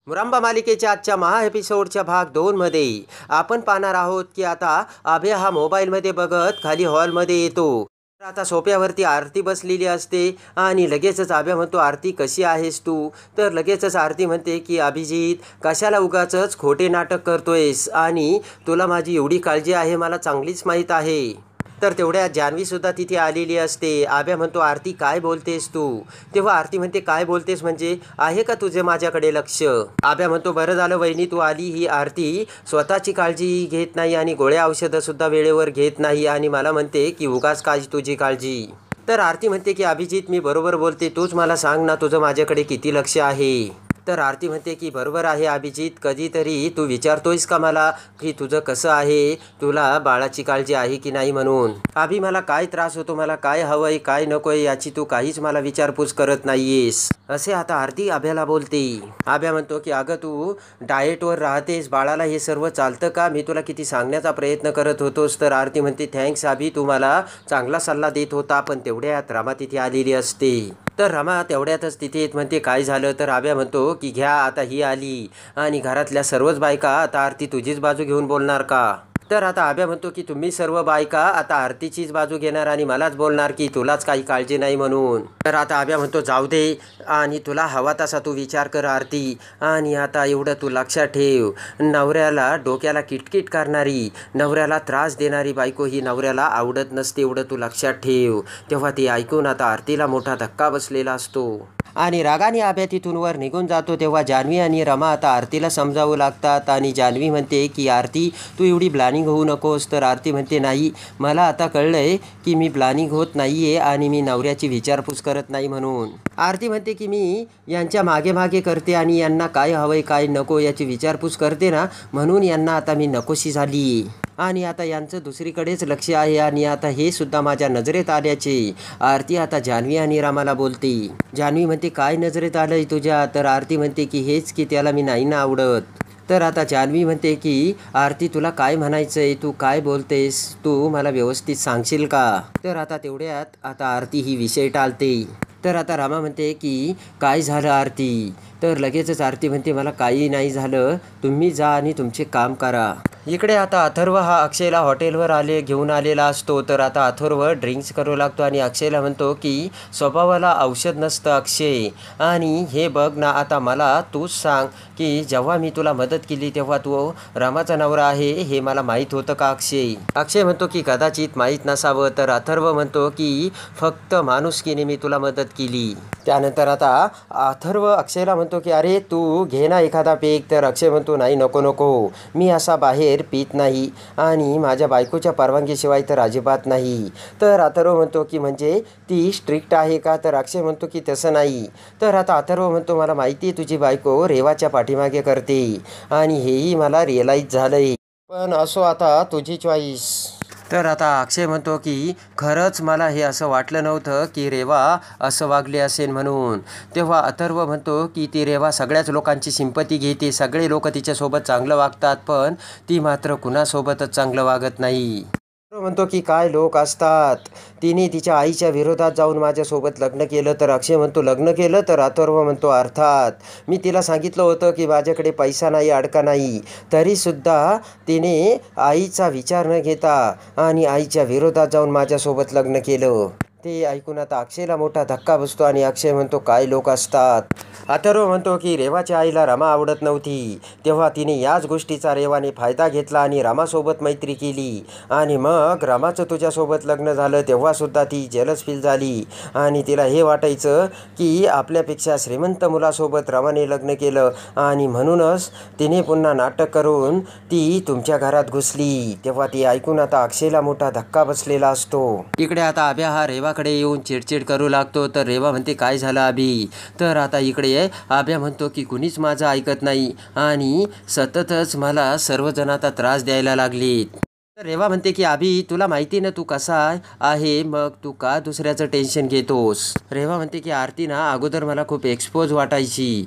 मुरांबा मालिकेच्या आजच्या महा एपिसोडच्या भाग 2 मध्ये आपण पाहणार आहोत की आता अभय हा मोबाईलमध्ये बघत खाली हॉलमध्ये येतो. तर आता सोफ्यावरती आरती बसलेली असते आणि लगेचच अभय म्हणतो, आरती कशी आहेस तू? तर लगेचच आरती म्हणते की अभिजित, कशाला उगाचच खोटे नाटक करतोयस आणि तुला माझी एवढी काळजी आहे मला चांगलीच माहीत आहे. तर तेवढ्या जान्हवीसुद्धा तिथे आलेली असते. अभय म्हणतो, आरती काय बोलतेस तू? तेव्हा आरती म्हणते, काय बोलतेस म्हणजे? आहे का तुझे माझ्याकडे लक्ष? अभय म्हणतो, बरं झालं वहिनी तू आली. ही आरती स्वतःची काळजी घेत नाही आणि गोळ्या औषधंसुद्धा वेळेवर घेत नाही आणि मला म्हणते की उगाच काय तुझी काळजी. तर आरती म्हणते की अभिजित मी बरोबर बोलते, तूच मला सांग ना तुझं माझ्याकडे किती लक्ष आहे? तर आरती म्हणते की बरोबर आहे अभिजित, कधीतरी तू विचारतोयस का मला की तुझं कसं आहे, तुला बाळाची काळजी आहे की नाही म्हणून? अभि मला काय त्रास होतो, मला काय हवंय काय नकोय याची तू काहीच मला विचारपूस करत नाहीयेस, असे आता आरती अभ्याला बोलते. अभ्या म्हणतो की अगं तू डाएटवर राहतेस, बाळाला हे सर्व चालतं का? मी तुला किती सांगण्याचा प्रयत्न करत होतोस. तर आरती म्हणते थँक्स अभि, तू मला चांगला सल्ला देत होता. पण तेवढ्यात रमा तिथे आलेली असते. तर रमा तेवढ्यातच तिथे येत म्हणते काय झालं? तर अभ्या म्हणतो की घ्या आता ही आली आणि घरातल्या सर्वच बायका आता आरती तुझीच बाजू घेऊन बोलणार का? तर आता अभ्या म्हणतो की तुम्ही सर्व बायका आता आरतीचीच बाजू घेणार आणि मलाच बोलणार की तुलाच काही काळजी नाही म्हणून. तर आता अभ्या म्हणतो जाऊ दे आणि तुला हवा तसा तू विचार कर आरती, आणि आता एवढं तू लक्षात ठेव, नवऱ्याला डोक्याला किटकिट करणारी, नवऱ्याला त्रास देणारी बायको ही नवऱ्याला आवडत नसते, एवढं तू लक्षात ठेव. तेव्हा ते ऐकून आता आरतीला मोठा धक्का बसलेला असतो आणि रागाने अभ्या तिथून वर निघून जातो. तेव्हा जान्हवी आणि रमा आता आरतीला समजावू लागतात आणि जान्हवी म्हणते की आरती तू एवढी ब्लॅनिंग होऊ नकोस. तर आरती म्हणते नाही, मला आता कळलंय की मी ब्लॅनिंग होत नाहीये आणि मी नवऱ्याची विचारपूस करत नाही म्हणून. आरती म्हणते की मी यांच्या मागे मागे करते आणि यांना काय हवंय काय नको याची विचारपूस करते ना, म्हणून यांना आता मी नकोशी झाली आणि आता यांचं दुसरीकडेच लक्ष आहे आणि आता हे सुद्धा माझ्या नजरेत आल्याचे आरती आता जान्हवी आणि रामाला बोलते. जान्हवी म्हणते काय नजरेत आलंय तुझ्या? तर आरती म्हणते की हेच की त्याला मी नाही ना आवडत. तर आता जान्हवी म्हणते की आरती तुला काय म्हणायचंय, तू काय बोलतेस, तू मला व्यवस्थित सांगशील का? तर आता तेवढ्यात आता आरती ही विषय टाळते. तर आता रामा म्हणते की काय झालं आरती? तर लगेचच आरती म्हणते मला काही नाही झालं, तुम्ही जा आणि तुमचे काम करा. इकडे आता अथर्व हा अक्षयला हॉटेलवर घेऊन आलेला असतो. तर आता अथर्व ड्रिंक्स करू लागतो आणि अक्षयला म्हणतो की स्वभावाला औषध नसतं अक्षय, आणि हे बघ ना आता मला तूच सांग की जेव्हा मी तुला मदत केली तेव्हा तू रामाचा नवरा आहे हे मला माहीत होतं का अक्षय? अक्षय म्हणतो की कदाचित माहीत नसावं. तर अथर्व म्हणतो की फक्त माणुसकीने मी तुला मदत केली. त्यानंतर आता अथर्व अक्षयला म्हणतो की अरे तू घे ना एखादा पेक. तर अक्षय म्हणतो नाही नको नको, मी असा बाहेर पित नाही आणि माझ्या बायकोच्या परवानगीशिवाय तर अजिबात नाही. तर अथर्व म्हणतो की म्हणजे ती स्ट्रिक्ट आहे का? तर अक्षय म्हणतो की तसं नाही. तर आता अथर्व म्हणतो मला माहिती आहे तुझी बायको रेवाच्या पाठीमागे करते आणि हेही मला रिअलाईज झालंय, पण असो आता तुझी चॉईस. तर आता अक्षय म्हणतो की खरंच मला हे असं वाटलं नव्हतं की रेवा असं वागले असेल म्हणून. तेव्हा अथर्व म्हणतो की ती रेवा सगळ्याच लोकांची सिंपती घेते, सगळे लोक तिच्यासोबत चांगलं वागतात, पण ती मात्र कुणासोबतच चांगलं वागत नाही. अथर्व म्हणतो की काय लोक असतात, तिने तिच्या आईच्या विरोधात जाऊन माझ्यासोबत लग्न केलं. तर अक्षय म्हणतो लग्न केलं? तर अथर्व म्हणतो अर्थात, मी तिला सांगितलं होतं की माझ्याकडे पैसा नाही अडका नाही, तरीसुद्धा तिने आईचा विचार न घेता आणि आईच्या विरोधात जाऊन माझ्यासोबत लग्न केलं. ते ऐकून आता अक्षयला मोठा धक्का बसतो आणि अक्षय म्हणतो काय लोक असतात? अथर्व म्हणतो की रेवाच्या आईला रमा आवडत नव्हती, तेव्हा तिने याच गोष्टीचा रेवाने फायदा घेतला आणि रमासोबत मैत्री केली आणि मग रमाचं तुझ्यासोबत लग्न झालं तेव्हासुद्धा ती जेलस फील झाली आणि तिला हे वाटायचं की आपल्यापेक्षा श्रीमंत मुलासोबत रमाने लग्न केलं आणि म्हणूनच तिने पुन्हा नाटक करून ती तुमच्या घरात घुसली. तेव्हा ती ऐकून आता अक्षयला मोठा धक्का बसलेला असतो. इकडे आता अभ्या हा रेवाकडे येऊन चिडचिड करू लागतो. तर रेवा म्हणते काय झालं अभि? तर आता इकडे अभ्या म्हणतो की कुणीच माझं ऐकत नाही आणि सततच मला सर्वजण आता त्रास द्यायला लागलेत. तर रेवा म्हणते की अभि तुला माहिती ना तू कसा आहे, मग तू का दुसऱ्याचं टेन्शन घेतोस? रेवा म्हणते की आरती ना अगोदर मला खूप एक्सपोज वाटायची,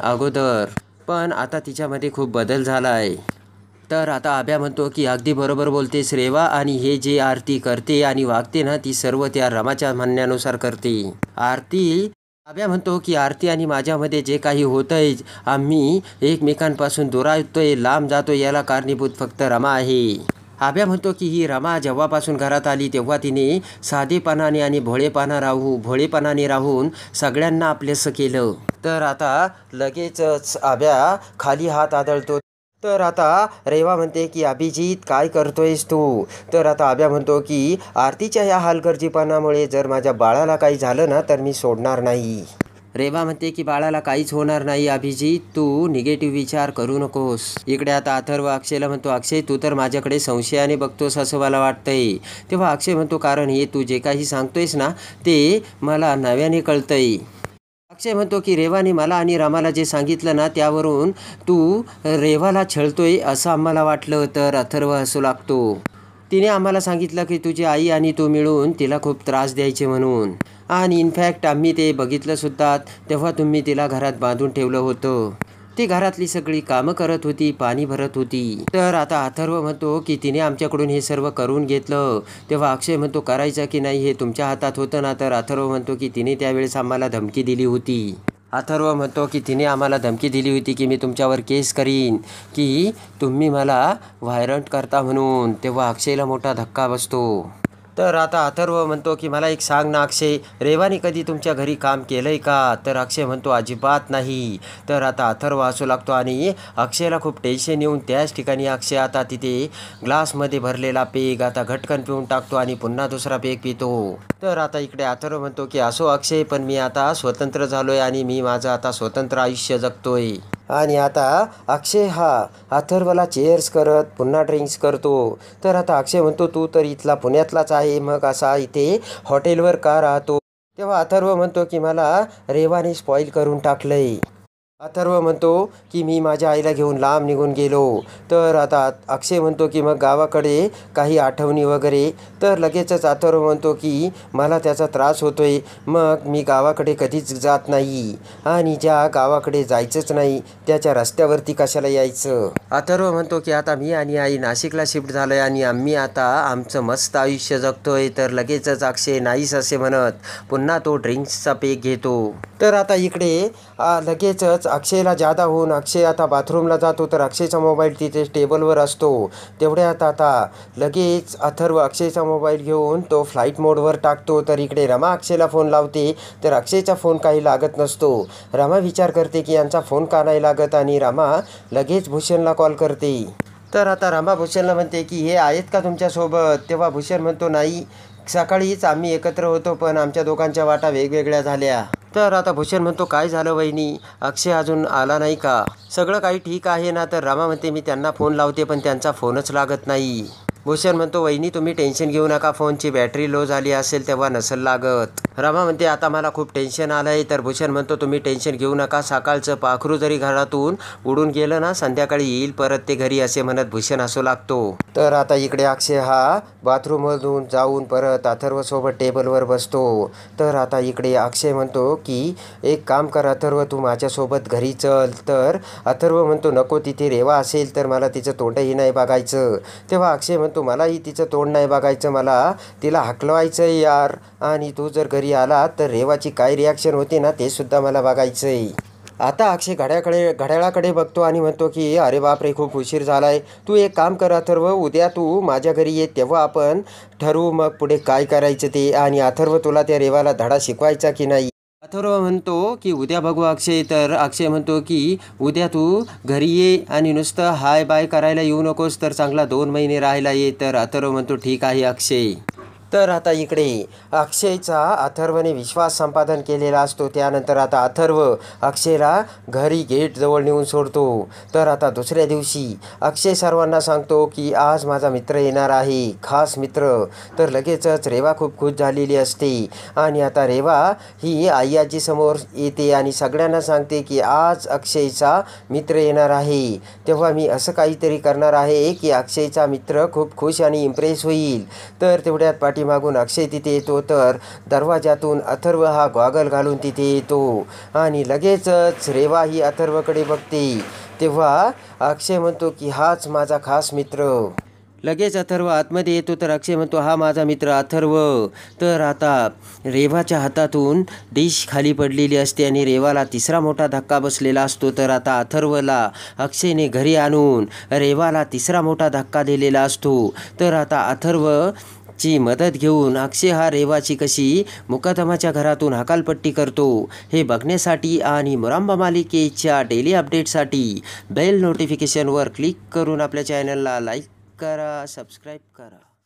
पण आता तिच्यामध्ये खूप बदल झाला आहे. तर आता अभ्या म्हणतो की अगदी बरोबर बोलतेस रेवा, आणि हे जे आरती करते आणि वागते ना ती सर्व त्या रमाच्या म्हणण्यानुसार करते. आरती आभ्या म्हणतो की आरती आणि माझ्यामध्ये जे काही होतंय, आम्ही एकमेकांपासून दुरावतोय, लांब जातोय, याला कारणीभूत फक्त रमा आहे. आभ्या म्हणतो की ही रमा जेव्हापासून घरात आली तेव्हा तिने साधेपणाने आणि भोळेपणाने राहून सगळ्यांना आपलेसं केलं. तर आता लगेचच आभ्या खाली हात आदळतो. तर आता रेवा म्हणते की अभिजित काय करतोयस तू? तर आता आभ्या म्हणतो की आरतीच्या ह्या हलगर्जीपणामुळे जर माझ्या बाळाला काही झालं ना तर मी सोडणार नाही. रेवा म्हणते की बाळाला काहीच होणार नाही अभिजित, तू निगेटिव्ह विचार करू नकोस. इकडे आता अथर्व अक्षयला म्हणतो, अक्षय तू तर माझ्याकडे संशयाने बघतोस असं मला वाटतंय. तेव्हा अक्षय म्हणतो, कारण हे तू जे काही सांगतोयस ना ते मला नव्याने कळतंय. अक्षय म्हणतो की रेवाने मला आणि रामाला जे सांगितलं ना त्यावरून तू रेवाला छळतोय असं आम्हाला वाटलं. तर अथर्व हसू लागतो. तिने आम्हाला सांगितलं की तुझी आई आणि तू मिळून तिला खूप त्रास द्यायचे म्हणून, आणि इनफॅक्ट आम्ही ते बघितलंसुद्धा. तेव्हा तुम्ही तिला घरात बांधून ठेवलं होतं. ती घरातली सगळी कामं करत होती, पाणी भरत होती. तर आता अथर्व म्हणतो की तिने आमच्याकडून हे सर्व करून घेतलं. तेव्हा अक्षय म्हणतो, करायचं की नाही हे तुमच्या हातात होतं ना. तर अथर्व म्हणतो की तिने त्यावेळेस आम्हाला धमकी दिली होती. अथर्व म्हणतो की तिने आम्हाला धमकी दिली होती की मी तुमच्यावर केस करीन, की तुम्ही मला व्हायरंट करता म्हणून. तेव्हा अक्षयला मोठा धक्का बसतो. तर आता अथर्व म्हणतो की मला एक सांग ना अक्षय, रेवाने कधी तुमच्या घरी काम केलंय का? तर अक्षय म्हणतो अजिबात नाही. तर आता अथर्व हसू लागतो आणि अक्षयला खूप टेन्शन येऊन त्याच ठिकाणी अक्षय आता तिथे ग्लासमध्ये भरलेला पेग आता घटकन पिऊन टाकतो आणि पुन्हा दुसरा पेग पितो. तर आता इकडे अथर्व म्हणतो की असो अक्षय, पण मी आता स्वतंत्र झालोय आणि मी माझं आता स्वतंत्र आयुष्य जगतोय. आणि आता अक्षय हा अथर्वला चेअर्स करत पुन्हा ड्रिंक्स करतो. तर आता अक्षय म्हणतो, तू तर इथला पुण्यातलाच आहे, मग असा इथे हॉटेलवर का राहतो? तेव्हा अथर्व म्हणतो की मला रेवाने स्पॉईल करून टाकलंय. अथर्व म्हणतो की मी माझ्या आईला घेऊन लांब निघून गेलो. तर आता अक्षय म्हणतो की मग गावाकडे काही आठवणी वगैरे? तर लगेचच अथर्व म्हणतो की मला त्याचा त्रास होतोय, मग मी गावाकडे कधीच जात नाही आणि ज्या गावाकडे जायचंच नाही त्याच्या रस्त्यावरती कशाला यायचं. अथर्व म्हणतो की आता मी आणि आई नाशिकला शिफ्ट झालोय आणि आम्ही आता आमचं मस्त आयुष्य जगतोय. तर लगेचच अक्षय नाहीस असे म्हणत पुन्हा तो ड्रिंक्सचा पेग घेतो. तर आता इकडे लगेचच अक्षयला जादा होऊन अक्षय आता बाथरूमला जातो. तर अक्षयचा मोबाईल तिथे टेबलवर असतो. तेवढ्यात आता लगेच अथर्व अक्षयचा मोबाईल घेऊन तो फ्लाईट मोडवर टाकतो. तर इकडे रमा अक्षयला फोन लावते. तर अक्षयचा फोन काही लागत नसतो. रमा विचार करते की यांचा फोन का नाही लागत आणि रमा लगेच भूषणला कॉल करते. तर आता रमा भूषणला म्हणते की हे आहेत का तुमच्यासोबत? तेव्हा भूषण म्हणतो, नाही, सकाळीच आम्ही एकत्र होतो पण आमच्या दोघांच्या वाटा वेगवेगळ्या झाल्या. तर आता भूषण म्हणतो, काय झालं वहिनी, अक्षय अजून आला नाही का? सगळं काही ठीक आहे ना? तर रमा म्हणते, मी त्यांना फोन लावते पण त्यांचा फोनच लागत नाही. भूषण म्हणतो, वहिनी तुम्ही टेन्शन घेऊ नका, फोनची बॅटरी लो झाली असेल तेव्हा नसेल लागत. रमा म्हणते, आता मला खूप टेन्शन आलंय. तर भूषण म्हणतो, तुम्ही टेन्शन घेऊ नका, सकाळचं पाखरू जरी घरातून उडून गेलं ना संध्याकाळी येईल परत ते घरी असे म्हणत भूषण हसू लागतो. तर आता इकडे अक्षय हा बाथरूममधून जाऊन परत अथर्वसोबत टेबलवर बसतो. तर आता इकडे अक्षय म्हणतो की एक काम कर अथर्व, तू माझ्यासोबत घरी चल. तर अथर्व म्हणतो, नको, तिथे रेवा असेल तर मला तिचं तोंडही नाही बघायचं. तेव्हा अक्षय म्हणतो, मलाही तिचं तोंड नाही बघायचं, मला तिला हकलवायचं आहे यार, आणि तू जर घरी आला तर रेवाची काय रिॲक्शन होते ना ते सुद्धा मला बघायचं आहे. आता अक्षय घड्याळाकडे बघतो आणि म्हणतो की अरे बापरे, खूप उशीर झालाय. तू एक काम कर अथर्व, उद्या तू माझ्या घरी ये, तेव्हा आपण ठरवू मग पुढे काय करायचं ते. आणि अथर्व, तुला त्या रेवाला धडा शिकवायचा की नाही? अथर्व म्हणतो की उद्या बघू अक्षय. तर अक्षय म्हणतो की उद्या तू घरी ये आणि नुसतं हाय बाय करायला येऊ नकोस, तर चांगला 2 महिने राहायला ये. तर अथर्व म्हणतो, ठीक आहे अक्षय. तर आता इकडे अक्षयचा अथर्वने विश्वास संपादन केलेला असतो. त्यानंतर आता अथर्व अक्षयला घरी गेटजवळ नेऊन सोडतो. तर आता दुसऱ्या दिवशी अक्षय सर्वांना सांगतो की आज माझा मित्र येणार आहे, खास मित्र. तर लगेचच रेवा खूप खुश झालेली असते आणि आता रेवा ही आई आजीसमोर येते आणि सगळ्यांना सांगते की आज अक्षयचा मित्र येणार आहे, तेव्हा मी असं काहीतरी करणार आहे की अक्षयचा मित्र खूप खुश आणि इम्प्रेस होईल. तर तेवढ्यात मागून अक्षय तिथे येतो. तर दरवाजातून अथर्व हा गॉगल घालून तिथे येतो आणि लगेचच रेवा ही अथर्वकडे बघते. तेव्हा अक्षय म्हणतो की हाच माझा खास मित्र. लगेच अथर्व आतमध्ये येतो तर अक्षय म्हणतो हा माझा मित्र अथर्व. तर आता रेवाच्या हातातून डिश खाली पडलेली असते आणि रेवाला तिसरा मोठा धक्का बसलेला असतो. तर आता अथर्वला अक्षयने घरी आणून रेवाला तिसरा मोठा धक्का दिलेला असतो. तर आता अथर्वची मदत घेऊन अक्षय हा रेवाची कशी मुकदमाच्या घरातून हकालपट्टी करतो हे बघण्यासाठी आणि मुरांबा मालिकेच्या डेली अपडेटसाठी बेल नोटिफिकेशनवर क्लिक करून आपल्या चॅनलला लाईक करा, सबस्क्राईब करा.